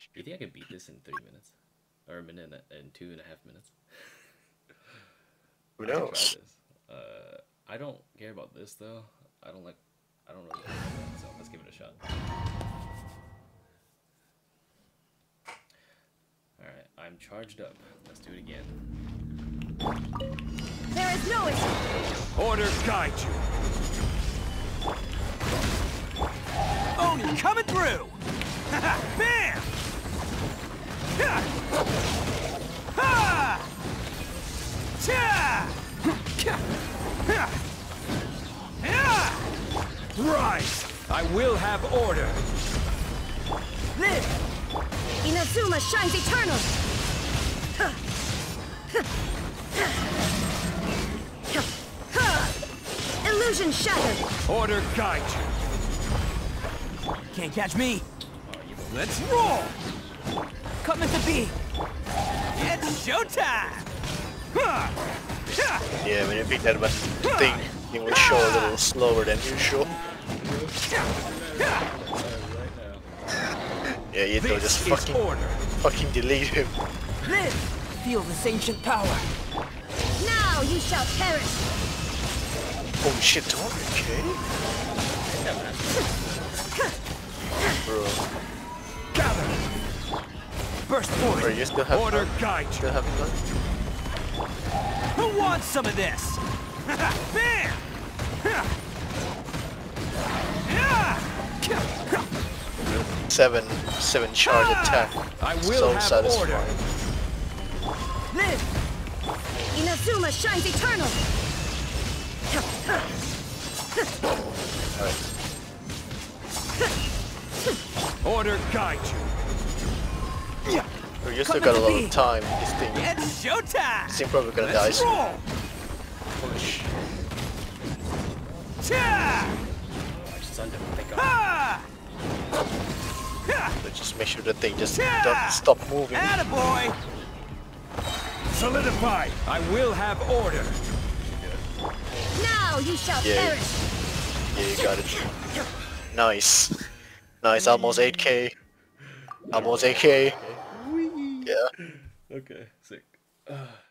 You think I could beat this in 3 minutes? Or a minute and 2.5 minutes? Who I can try knows? this. I don't care about this though. I don't really like that, so let's give it a shot. Alright, I'm charged up. Let's do it again. There is no escape. Order guide you. Oni coming through. Bam! Ha! Ha! Cha! Rise! I will have order. Live! Inazuma shines eternal! Illusion shattered! Order guide you. Can't catch me. Let's roll! Coming to be. It's showtime! Yeah, when you pick that thing, it will show a little slower than usual. Yeah, you know, just fucking delete him. Live! Feel this ancient power. Now you shall perish! Holy shit, okay? Bro. Gather! Burst forward! Bro, you still have order fun? guide you! Still having fun? Who wants some of this? Bam! 7 charge attack. I will So have satisfying. order. Live! Inazuma shines eternal! Alright. Order guide you. Bro, you still got a lot of time in this thing. It's showtime! This thing probably gonna die Let's soon. roll! Holy shit. Cha! Ha! So just make sure that thing just doesn't stop moving. Attaboy! Solidify! I will have order. Now you shall perish! Yeah, you got it. Nice. Nice, almost 8k. Almost 8k. Yeah. Okay, sick.